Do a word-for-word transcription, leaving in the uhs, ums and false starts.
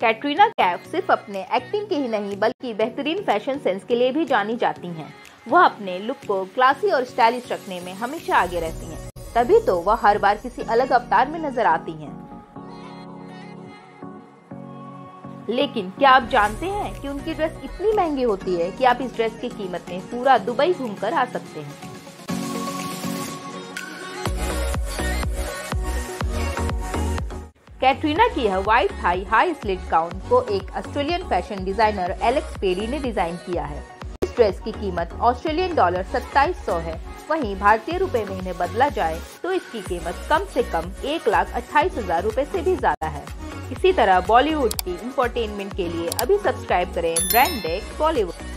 कैटरीना कैफ सिर्फ अपने एक्टिंग के ही नहीं बल्कि बेहतरीन फैशन सेंस के लिए भी जानी जाती हैं। वह अपने लुक को क्लासी और स्टाइलिश रखने में हमेशा आगे रहती हैं, तभी तो वह हर बार किसी अलग अवतार में नजर आती हैं। लेकिन क्या आप जानते हैं कि उनकी ड्रेस इतनी महंगी होती है कि आप इस ड्रेस की कीमत में पूरा दुबई घूमकर आ सकते हैं। कैटरीना की यह white thigh high slit gown को एक Australian fashion designer Alex Perry ने डिजाइन किया है। इस ड्रेस की कीमत ऑस्ट्रेलियन डॉलर सत्ताईस सौ है। वहीं भारतीय रुपए में इन्हें बदला जाए तो इसकी कीमत कम से कम एक लाख अट्ठाईस हजार रूपए से भी ज्यादा है। इसी तरह बॉलीवुड की इंफोटेनमेंट के लिए अभी सब्सक्राइब करें ब्रांड डेस्क बॉलीवुड।